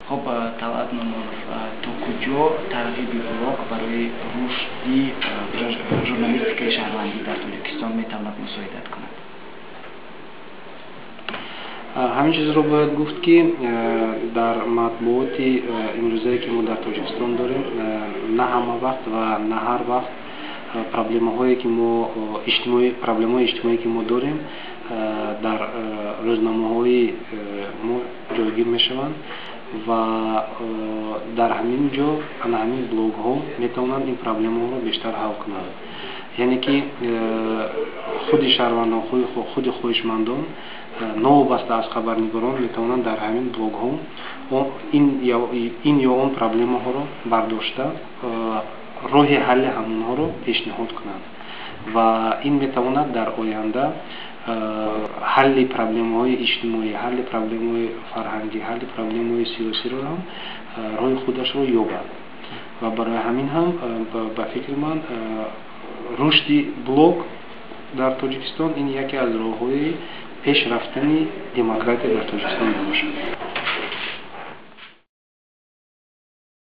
خب طبعا تو کجا ترغیب بلاک برای رشد ژورنالیستیک شهروندی در تاجیکستان میتواند مساعدت کند؟ همین چیز رو باید گفت که در مطبوعات امروزی که ما در تاجیکستان داریم نه همه وقت و نه هر وقت پروبلم‌هایی که ما اجتماعی که ما داریم در روزنامه‌های ما جایگیر میشوند و در همین جا همین بلاگ ها میتونن این پروبلم ها رو بیشتر حل کنند. یعنی که خود شهروندان خود خواهشمندان نوابسته از خبرنگاران میتونن در همین بلاگ ها این یا اون پروبلم ها رو برداشته راه حل همونها رو پیشنهاد کنند و این میتواند در آینده حل پروبلم های اجتماعی، حل پروبلم های فرهنگی، حل پروبلم های سیاسی رو هم راه خودش رو یابد و برای همین هم به فکر من رشد بلاگ در تاجیکستان این یکی از راه‌های پیش رفتن دموکراسی در تاجیکستان باشد.